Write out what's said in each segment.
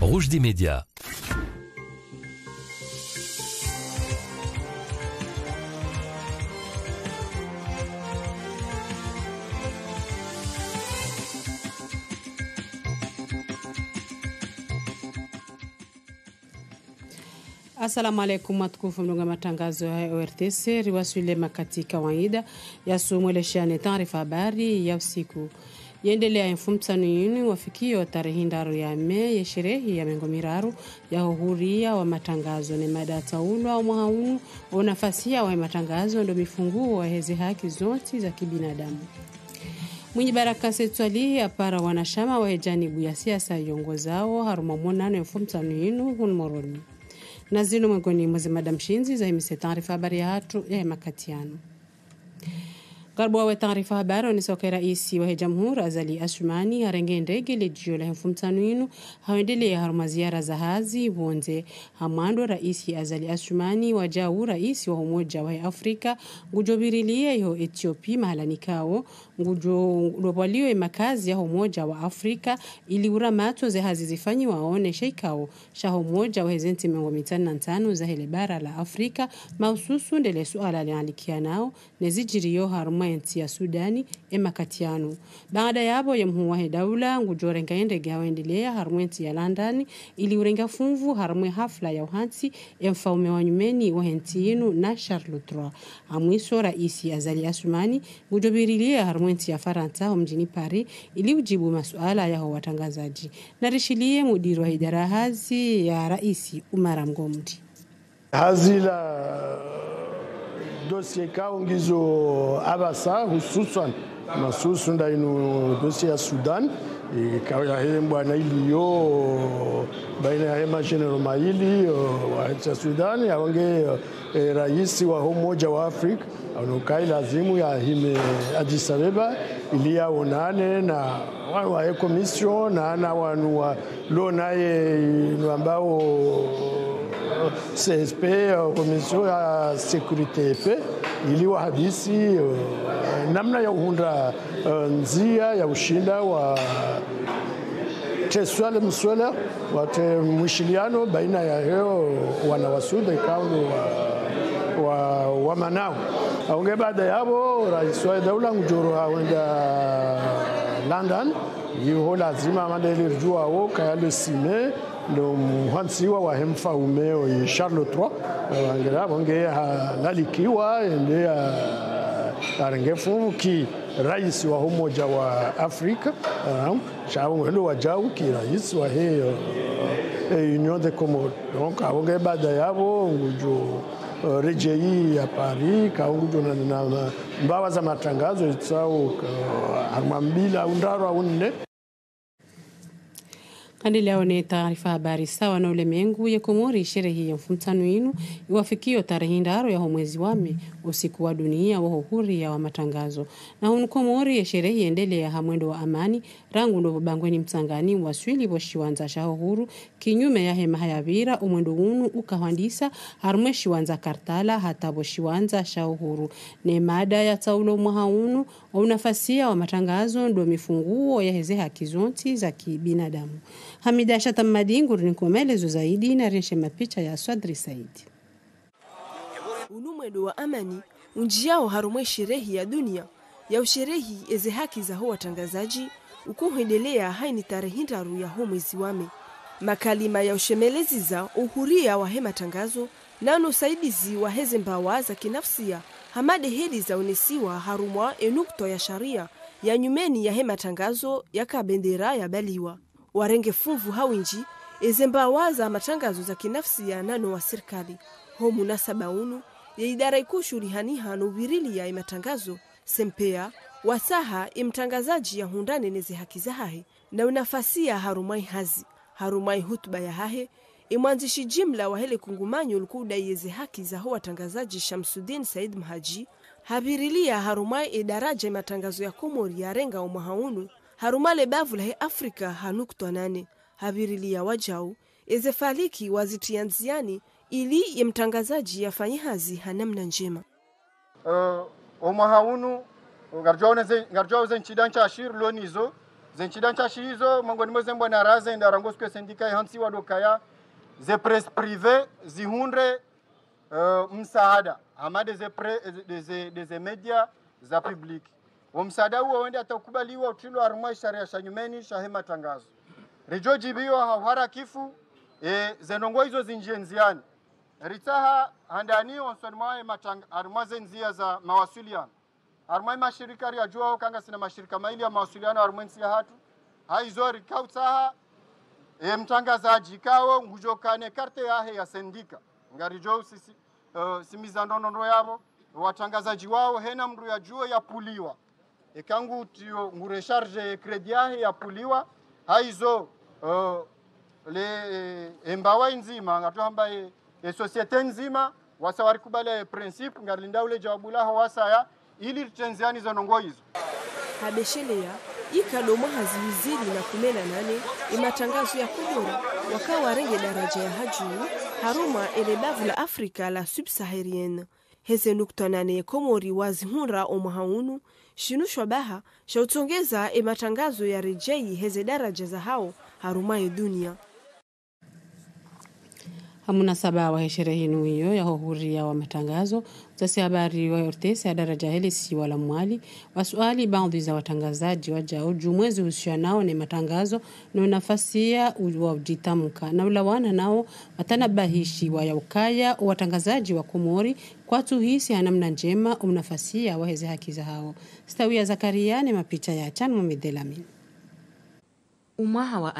Rouge des médias. Assalamu alaikum watukufu mdunga matangazo ya ORTC riwaswile makati kawaida ya sumweleshane taarifa habari ya usiku. Yendelea infumtsano yinu wafikio tarehe ndaru ya Mei ya sherehi ya mengo miraru ya uhuria wa matangazo ni mada taulwa wa mwahaunu wa nafasia wa matangazo ndo mifunguo wa hezi haki zote za kibinadamu. Mwenye baraka setwali ya para wanashama wa hejanibu ya siasa yongozao haruma monano infumtsano yinu hunmoroni. Nazino mwengoni mwezi Madam Shinzi za himise taarifa habari ya hatu ya makatiano. Garbuwa wa taarifa habari ni soka raisi wa jamhuri Azali Assoumani harenge ndege lejio la mfumtano yinu hawendele ya haruma ziara za hazi wonze hamando raisi Azali Assoumani wajau raisi wa umoja wa Afrika ngujobirilie yo Ethiopia mahalani kao ngujobwaliwe makazi ya umoja wa Afrika ili uramato ze hazi zifanyi waone sheikao sha umoja wa hezenti mengo mitana ntano za hele bara la Afrika maususu ndele suala lialikia nao nezijiriyo haruma enti ya Sudani emakatiano. Baada yabo ya mhuwa daula ngujorenga ndege yawendelea harumwenti ya London ili urenga funvu harumwe hafla ya uhansi mfaume wa nyumeni wa henti yinu na Charlotte III. Amwiso raisi Azali Assoumani ngujobirilia harumwenti ya Faransa mjini Paris ili ujibu masuala ya watangazaji. Narishilie mudiri wa idara hazi ya raisi Umara Mgomdi. Hazila dossier kao ngizo abasa hususan masusu ndainu dossier ya Sudan kao ya hembwa na iliyo baina ya hema General Maili wa Sudan ya wange raisi wa umoja wa Afrika anukai lazimu ya hime Addis Ababa ilia onane na wa commission na wanu wa lonaye ambao CSP Commission ya Security EP iliwa hadisi namna ya uhunda nzia ya ushinda wa teswale mswala wate mwishiliano baina ya heo wanawasude kaundo wa manao aunge baada yabo rais wa daula ngujoro hawenda London yuho lazima madeli rjua wo kaya le sime ndo mhansiwa wa hemfa umeo ya Charlotte III wangera wange lalikiwa ende arengefu ki rais wa umoja wa Afrika chao wendo wajau ki rais wa hiyo Union des Comores donc wange baada yabo ngujo rejei ya Paris kaungujo na mbawa za matangazo itsao harmambila undaro unne. Kandelea ni taarifa habari sawa na ulemengu ya Komori sherehi ya mfumtano yinu iwafikio tarehe ndaro ya mwezi wame usiku wa dunia wa uhuru ya wa matangazo na hunu Komori ya sherehi endele ya hamwendo wa amani rangu ndo bangweni mtangani waswili washiwanza sha uhuru kinyume ya hema hayavira umwendo unu ukahwandisa harumwe shiwanza kartala hata boshiwanza sha uhuru ne mada ya taulo mwahaunu unafasia wa matangazo ndo mifunguo ya heze haki zonti za kibinadamu. Hamida Shatamadingu nikomelezo zaidi na reshe mapicha ya Swadri Saidi. Unumwedo wa amani unjiao harumwe sherehi ya dunia ya usherehi eze haki za ho watangazaji ukuhendelea haini tarehe ndaru ya ho mwezi wame. Makalima ya ushemelezi za uhuria wa hema tangazo nano saidizi wa heze mbawa za kinafsia hamade hedi za unesiwa harumwa enukto ya sharia ya nyumeni ya hema tangazo ya kabendera ya baliwa. Warenge funvu hawinji ezembawa za matangazo za kinafsi ya nano wa serikali ho munasaba unu ya idara ikushuri haniha no virili ya matangazo sempea wasaha imtangazaji ya hundane neze haki za hahe na unafasia harumai hazi harumai hutuba ya hahe imwanzishi jimla wa hele kungumanyo lukuda yeze haki za ho watangazaji Shamsuddin Said Mhaji habirilia harumai idaraja matangazo ya Komori ya renga wa mahaunu harumale bavu la Afrika hanukto 8 habirilia wajau ezefaliki wazitianziani ili yemtangazaji yafanyi hazi hanamna njema. Omahaunu ngarjao zenchidan chashir lonizo zenchidancha shizo mongoni mweze mbona raze ndarangoskwe sindika hansi wadokaya ze presse privé zihundre msaada amade ze media za public wa msaada huo wende atakubaliwa utilo arumwa sharia shanyumeni shahema tangazo rejo jibiyo hawara kifu zenongo hizo zinjie nziani ritaha handani onsonmae arumwa nzia za mawasiliano arumwa mashirika ya jua kanga sina mashirika maili ya mawasiliano arumwa nsia hatu haizo rikautaha mtangazaji kao ngujokane karte yahe ya sendika ngarijo sisi simizandonondo yabo watangazaji wao hena mru ya juo ya puliwa ekangu tio ngure charge credit yahe ya puliwa haizo le mbawa nzima ngatohamba societe nzima wasa warikubale principe ngalinda ule jawabula hawasa ili tenziani zanongo hizo habeshelea ikadoma haziwizili na 18 imatangazo ya Komoro wakawa renge daraja ya hajuu haruma elebavu la Afrika la subsaharienne heze nukta 8 Komori wazihunra omahaunu shinu shwabaha shautongeza matangazo ya rejei heze daraja za hao haruma ya dunia. Hamuna saba wa sherehe hiyo ya huria wa matangazo utasi habari wa Ortesi ya daraja hili si wala mwali wasuali baadhi za watangazaji wajao jumwezi usianao ni matangazo na nafasi ya ujitamka na ulawana nao watanabahishi wa yaukaya watangazaji wa Komori kwa tuhisi anamna njema nafasi ya waheze haki za hao Stawia Zakaria ni mapicha ya Chan Mumidelamin. Umaha wa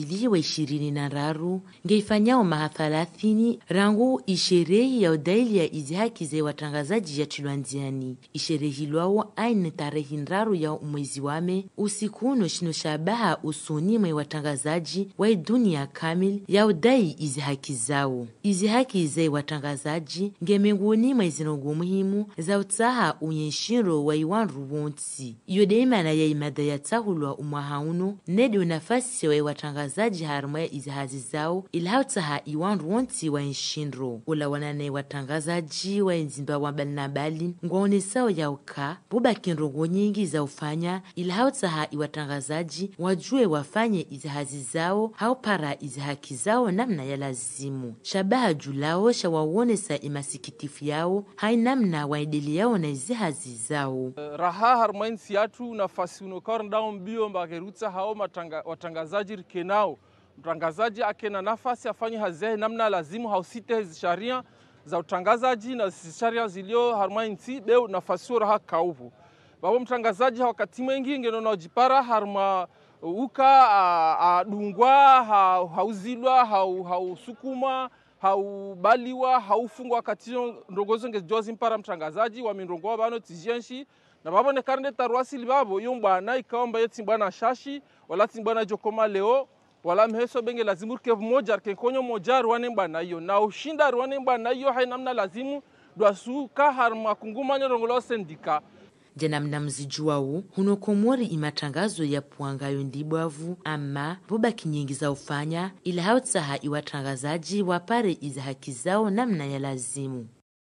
2023 ngeifanyao maha 30 rangu isherehi ya udaili ya izihaki ze watangazaji ya Chilwandiani. Isherehi luao aini tarehi nraru ya umwezi wame usikuno shino shabaha usuni mwe watangazaji wa dunia kamil ya udai izihaki zao. Izihaki ze watangazaji ngemenguni mwe zinogu muhimu za utaha unyeshiro wa iwanru wonti. Yodeima na ya imada ya tahulwa umaha uno nedi nafasi wa watangazaji haruma ya izahazi zao ilhautaha iwanru wonti wa nshindro. Ula wanane watangazaji wa nzimba wabalinabali ngwaone sao ya uka buba kinrogo nyingi za ufanya ilhautaha iwatangazaji wajue wafanye izahazi zao hau para izahaki zao namna ya lazimu. Shabaha julao shawawonesa imasikitifu yao hai namna waideli yao na izahazi zao. Raha haruma nsiatu nafasi unokar ndao mbio mbakeruta hao watangazaji rikenao. Mtangazaji akena nafasi afanye hazihe namna lazimu hausite sharia za utangazaji na sharia zilio haruma nsi beo nafasi raha kauvu. Babo mtangazaji wakati mwingi ngeno na ujipara haruma uka adungwa hauzilwa hausukuma haubaliwa haufungwa katino ndongozo ngejozi mpara mtangazaji wa mindongo bano tijenshi na babo ne karne tarwasi libabo yombana ikaomba yeti bwana shashi wala timbana jokoma leo wala mheso benge lazimu ke moja kenkonyo moja rwane bana hiyo na ushinda rwane bana hiyo hainamna lazimu dwasuka harma kungumanya rongolo sendika. Jana mnamzijuao huno Komori imatangazo ya puangayo ndibwavu ama buba kinyingi za ufanya ila hautaha iwatangazaji wapare iza haki zao namna ya lazimu.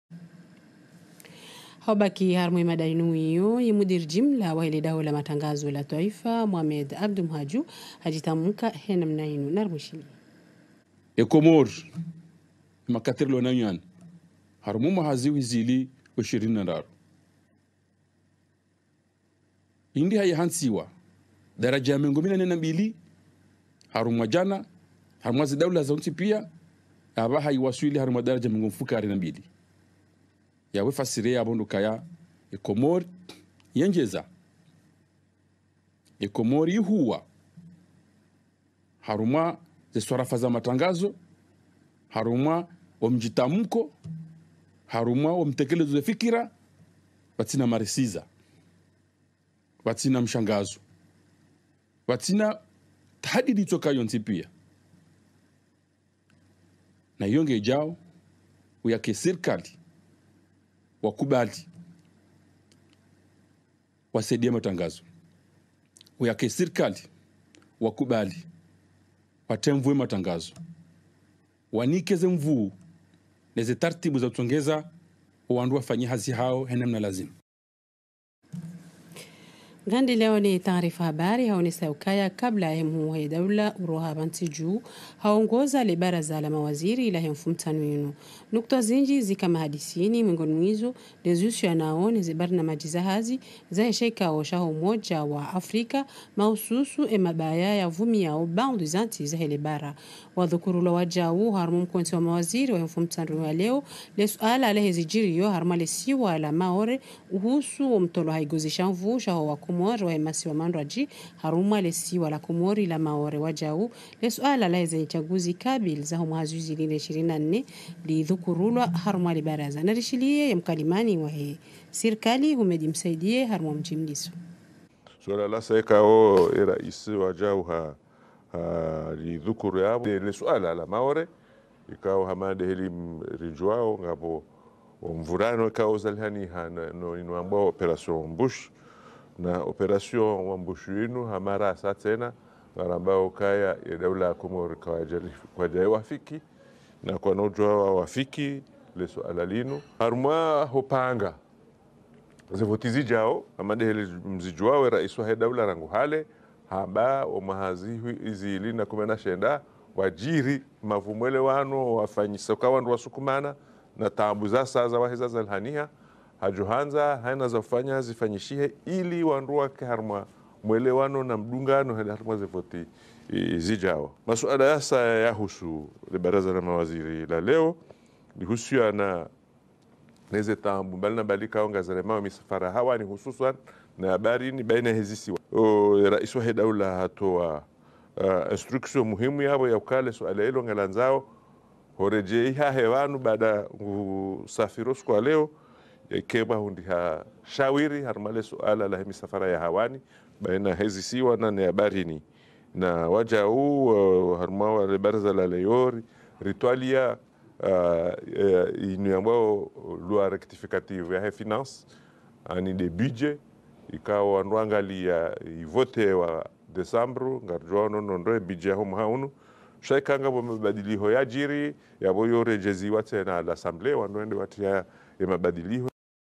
Hobaki harmui madainu hiyo yimudir jimla wa ile daula matangazo la taifa Mohamed Abdul Mhaju hajitamuka hena mnainu narmushini. Komor makatirlo nanyan harmu mahaziwi zili 24 indi haya hansiwa daraja mengomina nena mbili haruma jana haruma za daula za unti pia aba haiwaswili haruma daraja mengomfuka na mbili ya wefasire ya bondo kaya Komor yenjeza Komor huwa haruma ze swarafa za matangazo haruma wamjitamko haruma wamtekelezo za fikira batina marisiza batina mshangazo batina tahadidi toka yonti pia na yonge jao uyake serikali wakubali wasaidia matangazo uyake serikali wakubali watemvue matangazo wanikeze mvuu neze taratibu za utongeza wandu wafanye hazi hao henemna lazima. Gandi leo ni taarifa habari haonisa ukaya kabla ya mhu ya daula uroha banti juu haongoza le baraza la mawaziri ila mfumtano yenu. Nukta zinji zika mahadisini miongoni mwizo dezusu ya naone zibari na majizahazi za hesheka osha umoja wa Afrika mahususu mabaya ya vumi ya obandu zanti za hele bara. Wadhukurulo wajau harmu mkonti wa mawaziri wa mfumtano ya leo le suala alehe zijiriyo harmale siwa la maore uhusu wa mtolo haiguzisha mvusha wa Komori wa emasi wa mandraji haruma lesi wala Komori la maore wajau le suala la zenye chaguzi kabil za humhazuzi lile 24 lidhukurulwa haruma li baraza na rishilie ya mkalimani wa he sirkali humedi msaidie haruma mjimlisu suala la seka o era isi wajau lidhukuru yabo le suala la maore ikao hamade hili rinjuao ngapo mvurano ikao zalhani no inuambao operation Bush na operation wa Mbushuinu hamara saa tena ambao kaya ya daula ya Komori kwa jai wafiki na kwa nojua wafiki le suala linu harumwa hopanga zevotizi jao amade hele mzijuawe raisu wa daula rangu hale hamba o mahazihu izili na kumena shenda wajiri mavumwele wano wafanyisa kwa wandu wasukumana na taambu za saa za waheza zalhania hajuhanza haina za kufanya zifanyishihe ili wandu wake harma mwelewano na mdungano harma zevoti zijao. Masuala yasa yahusu le baraza la mawaziri la leo lihusu na neze taambu mbali na balika onga zarema wa misafara hawa ni hususan na habari ni baina hezisiwa rais wa daula hatoa instruction muhimu yabo ya ukale suala hilo ngalanzao horejeiha hewanu baada usafiri kwa leo kema hundi shawiri harmale suala la misafara ya hawani baina hizi siwa na habarini na waja huu harmawa baraza la leori ritualia inu ambao loi rectificative ya finance ani de budget ikawa nwangalia ivote wa Desembre ngarjono nondre budget homo haunu shaikanga bo mabadiliho ya jiri ya boyo rejeziwa tena l'assemblée wanoende watia ya mabadiliho.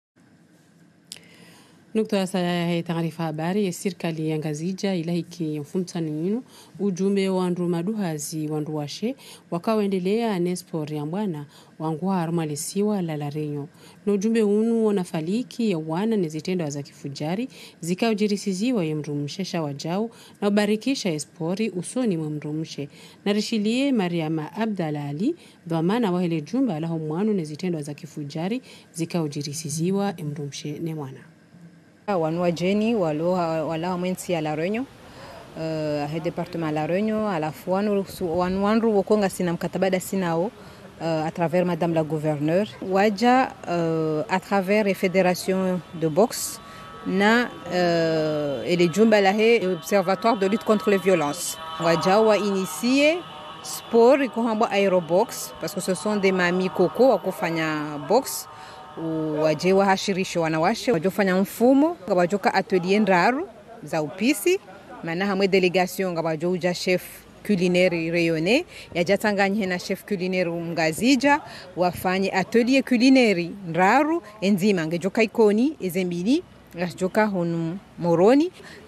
Nukta saya ya taarifa habari ya serikali ya Ngazija ilahiki mfumtano yinu ujumbe wa wandu maduhazi wandu washe wakawendelea nespor ya mbwana wangu harumalisiwa la larenyo na ujumbe unu wanafaliki ya wana nezitendo za kifujari zikaujirisiziwa ya mrumshesha wajao na ubarikisha espori usoni mwa mrumshe na rishilie Mariama Abdalali dhamana wa hele jumba la humwanu nezitendo za kifujari zikaujirisiziwa ya mrumshe ne mwana wanua jeni wala mwensi ya La Réunion he département La Réunion à la fois wanwanru wokonga sina mkatabada sinao à travers madame la gouverneure waja à travers les fédérations de boxe na et les jumba lahe observatoire de lutte contre les violences waja wa initié sport ikohamba aerobox parce que ce sont des mamies coco wakufanya boxe wajewa hashirisho wanawashe wajofanya mfumo ngabajoka atelier ndaru za upisi maana hamwe delegation ngabajoja chef culinaire rayonné yajatanganye na chef culinaire Ngazija wafanye atelier culinaire ndaru enzima ngejoka ikoni ezembili ngajoka honu moroni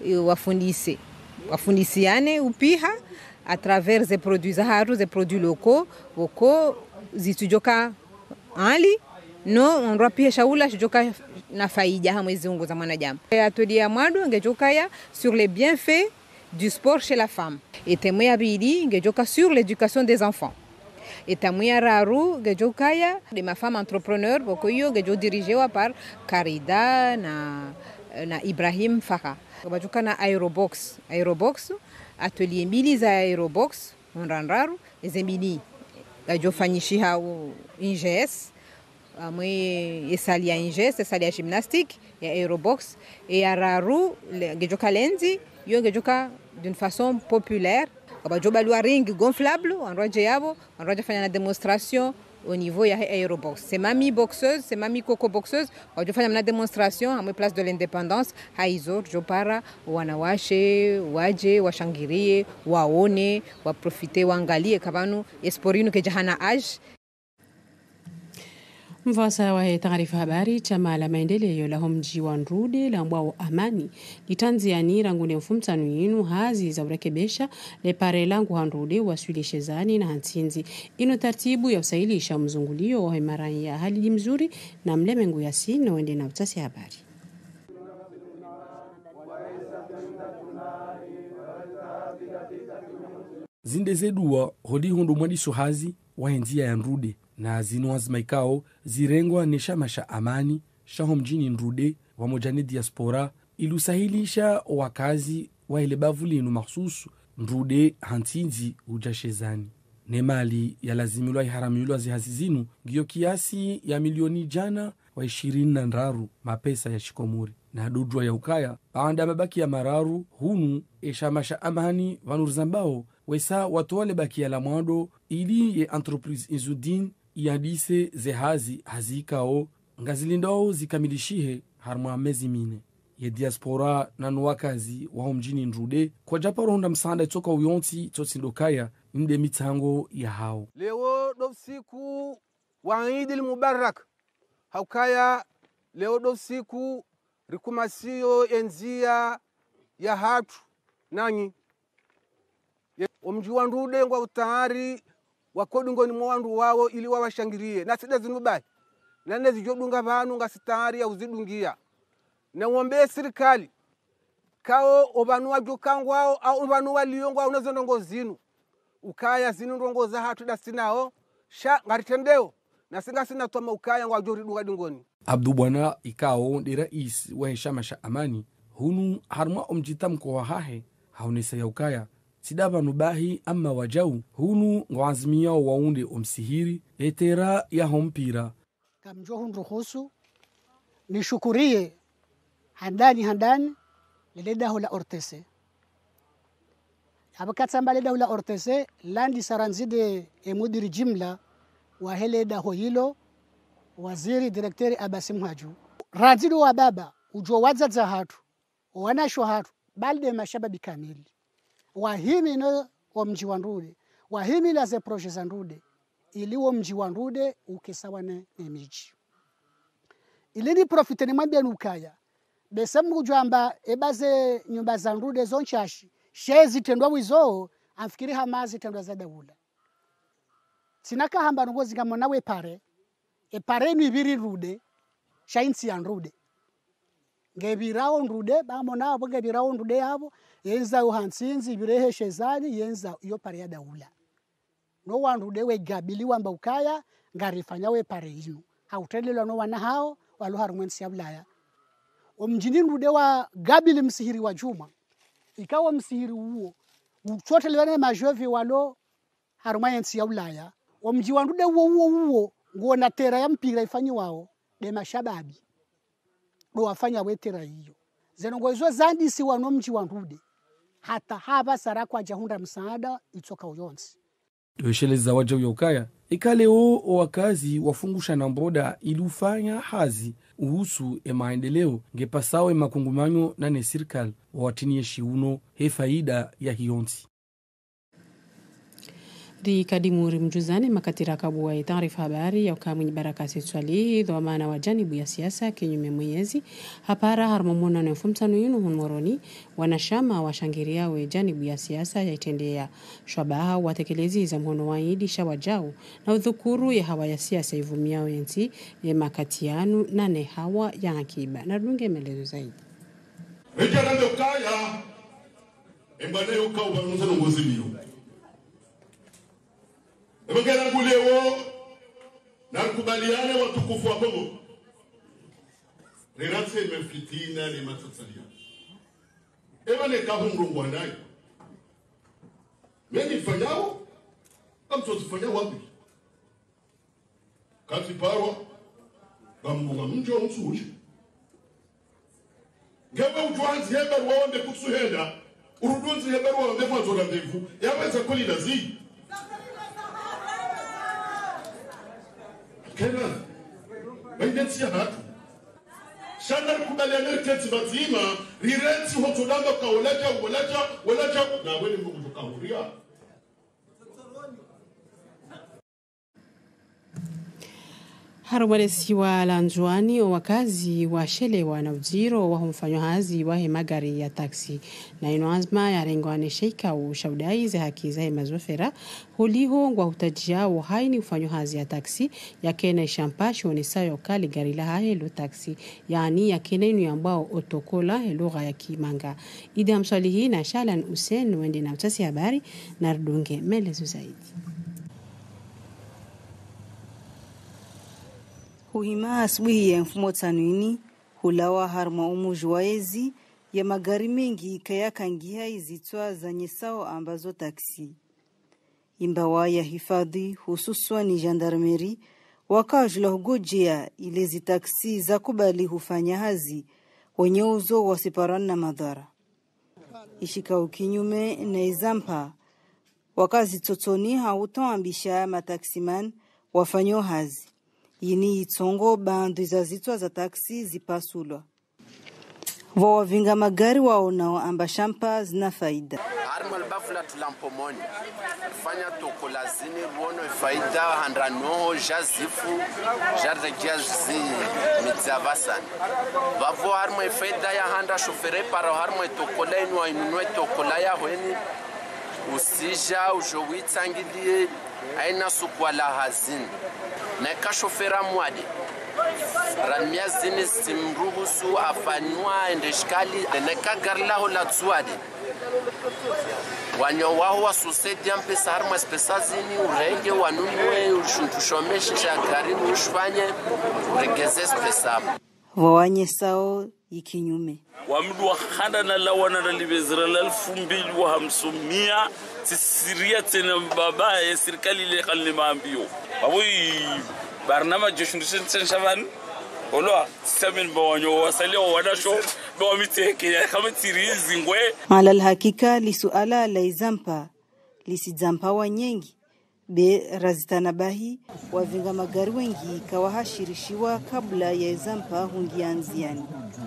wafundisiane upiha à travers des produits zaharu des produits locaux woko zitujoka ali no onra pia shaula joka na faida hamwezi ungo za mwanadamu atodi ya mwadu ngejoka ya sur les bienfaits du sport chez la femme et temoya bidi ngejoka sur l'éducation des enfants et tamoya raru ngejoka ya de ma femme entrepreneur bokoyo ngejo dirigewa par Karida na Ibrahim Faka bajoka na aerobox atelier mbili za aerobox onranraru ezembini gajo fanyishiha inges amwe esalia ingeste esalia gymnastique et aerobox et araru ngejoka lenzi yo ngejoka d'une façon populaire abajoba lwa ring gonflable anroje yabo anroje fanya na démonstration au niveau ya aerobox c'est mamie boxeuse c'est mamie coco boxeuse wajofanya na démonstration amwe place de l'indépendance haizo jopara wanawashe waje washangirie waone waprofite waangalie kabanu esporinu ke jahana age Mfasa wa taarifa habari chama la maendeleo la mji wa Nrude la mbwao amani litanziani rangune mfumtanu yinu hazi za urekebesha le pare langu Nrude waswili shezani na hansinzi ino tartibu ya usailisha mzungulio wa imarani ya hali mzuri na mlemengu ya sino wende na utasi habari. Zinde zedua hodi hundu mwadiso hazi wahenzia ya Nrude na zinu wazimaikao zirengwa ni shamasha amani shaho mjini Nrude wamojani diaspora ilusahilisha wakazi wa ile bavulinu mahsusu Nrude hantinzi ujashezani. Ne mali ya lazimilwa iharamilwa zihazi zinu giyo kiasi ya milioni jana wa 20 mapesa ya shikomuri na dudwa ya ukaya baada mabaki ya mararu hunu eshamasha amani vanurzambao wesa watoale baki ya lamwado ili ye entreprise Izudin iandise zehazi hazikao ngazilindao zikamilishihe harma mezi mine ye diaspora na nuwakazi wa mjini Nrude kwa japa ronda msanda itoka uyonti totindokaya nde mitango ya hao. Leo do siku wa Eid al-Mubarak haukaya leo do siku rikumasio enzia ya hatu nanyi omji wa Nrude ngwa utahari wakodungoni mwandu wao ili wawashangirie na sida zinubai na nezi jodunga vanu nga sitahari ya uzidungia na uombe serikali kao obanu wajokangwao au obanu waliyongwa unezo ndongo zinu ukaya zinu ndongo za hatu dasinao sha ngaritendeo na singa sina toma ukaya ngwa jori dunga dungoni. Abdu Bwana ikao ndi rais wa heshamasha amani hunu harma omjita mkoa hahe haonesa ya ukaya sidaba nubahi ama wajau hunu ngwazimia waunde omsihiri etera ya hompira kamjo hundu husu nishukurie handani leleda hula ortese abakatsamba leda hula ortese landi saranzide emudiri jimla wa heleda hoyilo waziri direkteri Abasim Haju ranzido wa baba ujo wazaza hatu wanasho hatu balde mashababi kamili wahimi no wa mji wa Nrude wahimi la ze projet za Nrude ili wa mji wa Nrude ukesawa na miji ili ni profite ni mwambia nukaya besamu kujamba ebaze nyumba za Nrude zonchashi shezi tendwa wizo amfikiri hamazi tendwa za daula sinaka hamba ngozi kama nawe pare pare ni biri Nrude shainsi ya Nrude ngebirao Nrude bamona abo ngebirao Nrude abo yenza uhansinzi birehe shezani yenza iyo pare ya daula no wa Nrude we gabili wamba ukaya ngarifanya we pare inu hautelelo no wana hao walo harumwensi ya Ulaya omjini Nrude wa gabili msihiri wa Juma ikawa msihiri huo utotelewane majovi walo harumwensi ya Ulaya omji wa Nrude huo nguona tera ya mpira ifanyi wao de mashababi do wafanya wetera hiyo zenongozo zandi si wano mji wa Nrude hata haba sarakwa jahunda msaada itoka uyonsi Tuesheleza waja uyokaya ikaleo wakazi wafungusha na mboda ilufanya hazi uhusu maendeleo ngepasawe makungumanyo na ne serikali watinie shiuno he faida ya hionsi di kadimuri mjuzani makatira kabua taarifa habari ya ukamwenye barakasi swali dhamana wa janibu ya siasa kinyume mwenyezi hapara harmomona na mfumtanu yunu hunmoroni wanashama washangiria we janibu ya siasa ya itendea shwabaha watekelezi za mhono waidi shawajau na udhukuru ya hawa ya siasa ivumia wenzi ya makatianu na ne hawa ya akiba na dunge melezo zaidi Ejana ndokaya embane ukauba nuzano ngozimiyo Ebagera ngulewo na kubaliane watukufu wa Kongo. Renatse mefitina ni matsatsalia. Eba ne kabungu ngwanai. Meni fanyao amso tufanya wapi? Kati parwa bambunga mjo msuji. Ngebe ujwanzi heba ruonde kutsuhenda. Urudunzi heba ruonde mwanzo na ndevu. Yaweza kuli lazi. Kena, bainetsi ya hatu. Shana kubaliana keti bazima, rireti hotulamba ka walaja, na wele mungu tukahuria. Harumaresiwa la Njuani wakazi wa Shelewa na Ujiro wa mfanyakazi wa magari ya taksi na inoazma ya rengwane sheika ushaudai za haki za mazofera huliho ngwa hutajia uhaini mfanyakazi ya taksi ya kena ishampasho ni sayo kali gari la helo taksi yani ya kena inu ambao otokola lugha ya Kimanga. Idi mswali hii na Shalan Hussein wende na mtasi habari na Rudunge melezo zaidi. Huhima asubuhi ya mfumo tanwini hulawa harma umujuwaezi ya magari mengi kayakangia izitwa za nyesao ambazo taksi. Imbawa ya hifadhi hususwa ni gendarmeri wakajula hugojea ilezi taksi za kubali hufanya hazi wenye uzo wasiparana na madhara. Ishika ukinyume na izampa wakazi totoni hautoambisha mataksiman wafanyo hazi. Yini itongo bandu za zitwa za taksi zipasulwa. Wavinga magari waonao ambashampa zina faida. Harma albafula tulampomoni. Fanya toko lazini ruono faida handra noho jazifu jarde jazi mitzavasani. Vavo harma faida ya handra shofere para harma toko la inu ainunue toko la ya hweni usija ujowi tangidie aina sukwa la hazini. Na shofera mwadi ramia zini simruhusu afanywa endeshkali na garla hola tsuadi wanyo wao wa society ampesa harma spesa zini urege wanunue ushuntushomeshe cha gari ushfanye uregeze spesa wawanye sao ikinyume wamdu handa na lawana na libezra la 2500 tisiria tena baba ya serikali ile khalni maambio abui barnama joshundishen shaban olwa samin bawanyo wasali wadasho bawamiteke kama tirizi ngwe ala alhakika lisuala la izampa lisizampa wanyengi be razitanabahi wavinga magari wengi kawahashirishiwa kabla ya izampa hungianziani.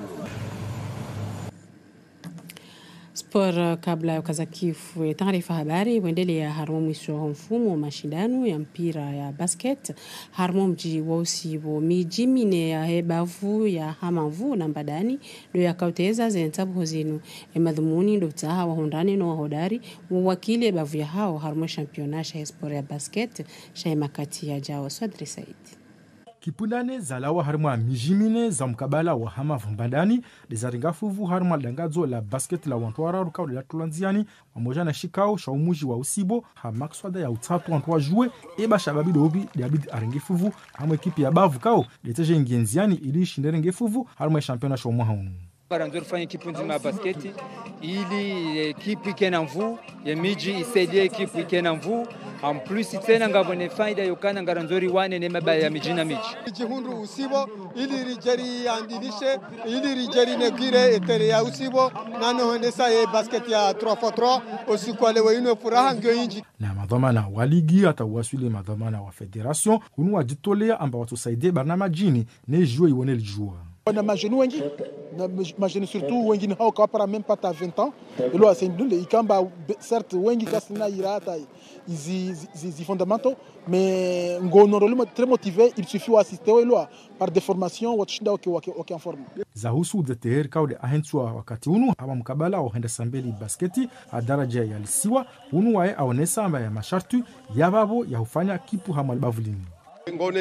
Sport kabla ya kazakifu taarifa habari wendelea harmo mwisho mfumo mashindano ya mpira ya basket harmo mji wa usibo miji mine ya hebavu ya hamavu na mbadani do ya kauteza zensabu hozinu emadhumuni ndo taha wa hondani no hodari wakili hebavu ya hao harmo championasha ya sport ya basket shaimakati ya jawa Swadri Said. Kipundane zalawa harma mijimine za mkabala wa hama vumbandani dezaringafuvu harma dangazo la basket la wantwara rukao la tulanziani wamoja na shikao shaumuji wa usibo hamakswada ya utatu wantwa jue eba shababi dobi diabid arengefuvu harma ekipi ya bavu kao deteje ingienziani ili shinderengefuvu harma championa shomwa haunu. Baranzor fanya ekipu nzima ya basketi ili ekipu ikena mvu ya miji isaidie ekipu ikena mvu en plus tena ngabone faida yokana ngaranzori wane ne mabaya ya miji na miji jihundu usibo ili rijeri andilishe ili rijeri negire etere ya usibo nano hondesa ye basket ya 3x3 usikwale wino furaha ngyo inji na madhamana wa ligi hata waswile madhamana wa federation hunu wajitolea amba watusaidie barnama jini ne jua iwone lijua na majeni wengi na majeni surtout wengi hao kapara même pas ta 20 ans ilo asendule ikamba certes wengi kasina irata izi fondamentaux mais ngonorolo très motivé il suffit d'assister ilo par des formations watshinda waki en forme zahusu deter kaude ahenswa wakati unu haba mkabala ohenda sambeli basketi adaraja ya lisiwa unu wae aonesa amba ya masharti yababo ya hufanya kipu hamal bavulini ngone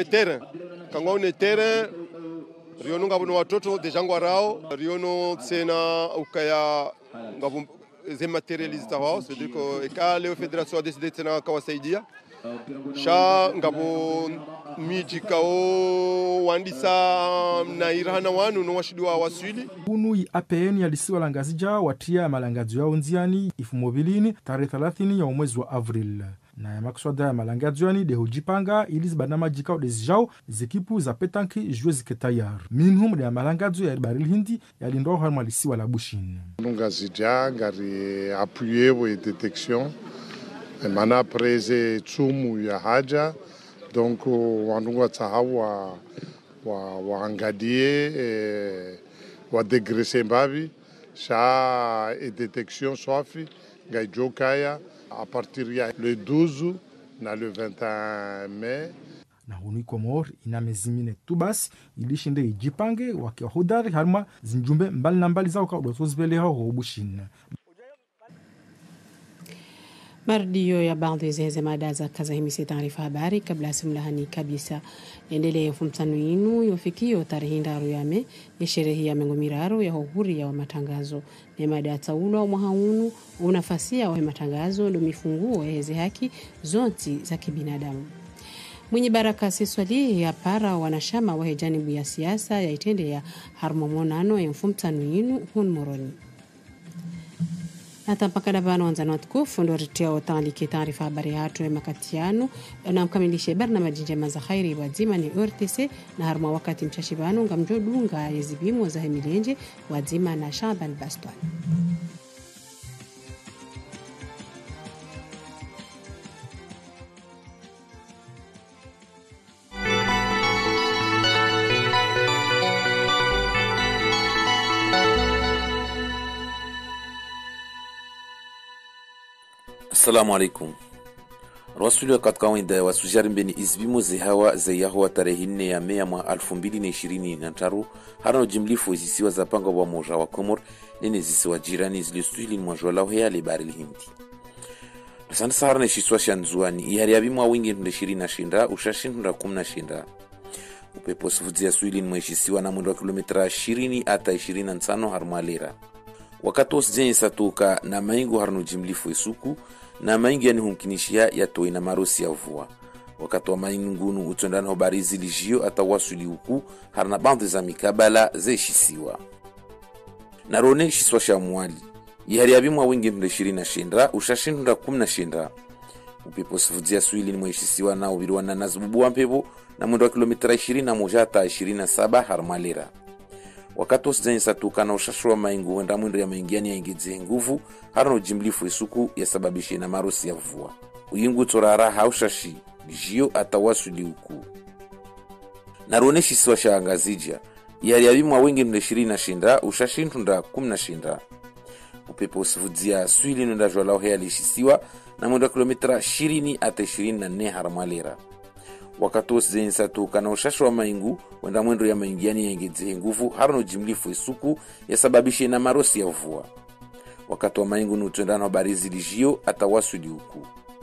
terrain Riono ngabuno watoto dejangwa rao Riono tsena ukaya ngabu ze materialista wao c'est-à-dire que ekale fédération a décidé tsena kawasaidia sha ngabo miji kao wandisa na irana wanu no washidwa waswili unu i APN ya lisiwa la ngazija watia malangazo yao nziani ifumobilini tarehe 30 ya mwezi wa Avril na ya makswada ya malangazioni de hujipanga ili zibanama jikao dezijao zekipu za petanki jue ziketayar. Minhum de ya malangazo ya baril hindi ya lindwa harma lisiwa la Bushin. Ngazija ngari appuye wa detection mana preze tsumu ya haja donc wanunga tahawa wa angadie wa degrese mbavi sha detection sofi gaijokaya à partir du 12 na le 21 mai na hunu Komor ina mezimine tu basi ilishinde ijipange wakiwa hodari harma zinjumbe mbali na mbali zao kwa udotozibele hao hobushina. Mardio ya baadhi zeze mada za kazahimisi taarifa habari kabla simlahani kabisa endelee mfumtano inu yofikio tarehe ndaru yame ya sherehe ya mengomiraro ya uhuri ya wa matangazo ne mada ya taulo wa mwahaunu unafasia wa matangazo ndo mifunguo ya hezi haki zonti za kibinadamu. Mwenye baraka siswali ya para wanashama wa hejanibu ya siasa ya itende ya harmomonano ya mfumtano inu hun moroni. Natampaka dabano wanzano watukufu ndo ritia otaliki taarifa habari hatu ya makatiano na mkamilishe barnamaji njema za khairi wadzima ni ORTC na harma wakati mchashibano ngamjodunga yezibimu wa zahemilenje wadzima na Shaban Baston. Assalamu alaikum. Rasuli katika wenda wasujari mbeni izbimu zihawa zayahuwa tarehe 4 ya Mei mwa 2023 hana ujimlifu zisiwa za panga wa moja wa Komor nene zisiwa jirani zilistuhili mwajwa lao hea libari lihindi. Asante sahara na shiswa shanzuani ihari abimu wa wingi nde 20 ushashin nda 10 upepo sifuzia suili mweshisiwa na mwendo wa kilometra 20 hata 25 harmalera. Wakati osijeni satuka na maingu harnu jimlifu isuku na maingi yani humkinishia ya toi na marosi ya uvua. Wakati wa maingu ngunu utondana hobari zilijio ata wasuli uku harna bandu za mikabala zeshisiwa. Na rone shiswa shamuali. Ihari abimu wa wingi mle 20 ushashindu nda 10. Upepo sifuzia suili ni mweshisiwa na ubiruwa na nazibubu wa mpepo na mwendo wa kilometra 21 hata 27 harmalera. Wakati osijeni satuka na ushashua maingu wenda mwendo ya maingiani ya ingeze nguvu harno jimlifu isuku ya sababishi na marosi ya vua. Uyingu torara haushashi jio atawasuli uku. Naroneshi siwa shaangazija. Ihari abimu wa wengi mle 20 ushashindu nda 10. Upepo usifudzia suili nunda jwa lao hea lishisiwa na mwendo kilometra 20 ata 24 harmalera. Wakati osijeni satuka na ushashua maingu wenda mwendo ya maingiani ya ingeze nguvu harno jimlifu isuku ya sababishi na marosi ya vua. Wakati wa maingu nutendana habari zilijio atawasuli uku.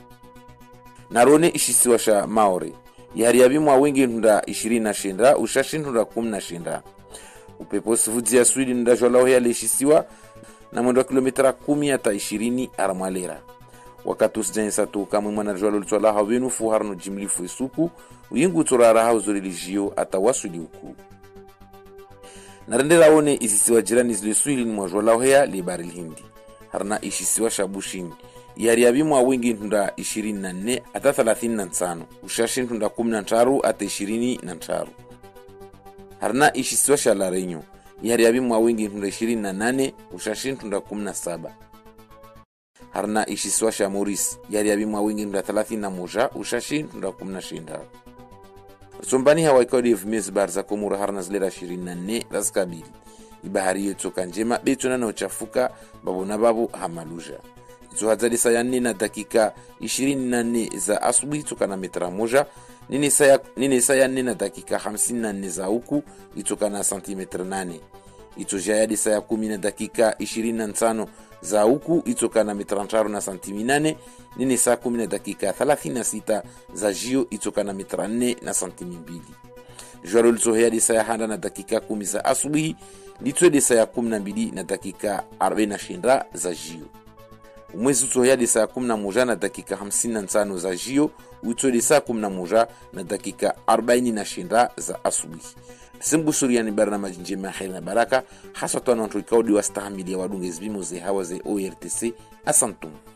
Narone ishisiwa sha Maore. Ihari abimu wa wengi nunda 20 ushashindu nda 10. Upepo sifudzia suili nunda jwa lao hea lishisiwa na mwendo wa kilometra 10 hata 20 harmalera. Wakati usijani satuka mwemwana jwa lolitwala hawenu fuharno jimlifu isuku uyingu turara hauzo religio atawasuli uku. Narendela one isisiwa jirani zilisuili ni mwajwa lao hea libari hindi. Harna ishisiwa shabushini. Ihari abimu wa wengi nunda 24 ata 35. Ushashin nunda 13 ata 20. Harna ishisiwa shalarenyo. Ihari abimu wa wengi nunda 28 ushashin nunda 17. Harna ishisiwa sha Maurice. Ihari abimu wa wengi nunda 31 ushashin nunda 10. Sombani hawa ikodi evimezi barza Komoro harna zilera 24 razikabili. Ibahari yetu kanjema betu na uchafuka babu na babu hamaluja. Izo hazali saya 4 na dakika 24 za asubuhi toka na metra moja. Nini saya 4 na dakika 54 za uku itoka na santimetra 8. Ito jayadi saya 10 na dakika 25 za uku itoka na metra 5 na santimetra 8. Nini saa 10 na dakika 36 za jio itoka na metra 4 na santimetra 2. Jwalo litohea di saya handa na dakika 10 za asubuhi litwe di saya 12 na dakika 40 za jio. Umwezi utohea di saya 11 na dakika 55 za jio uitwe di saa 11 na dakika 40 za asubuhi. Simbu suriani barnamaji njema kheri na baraka hasa tuwa na ntuikaudi wa stahamili ya wadunge zbimu ze hawa ze ORTC. Asantum.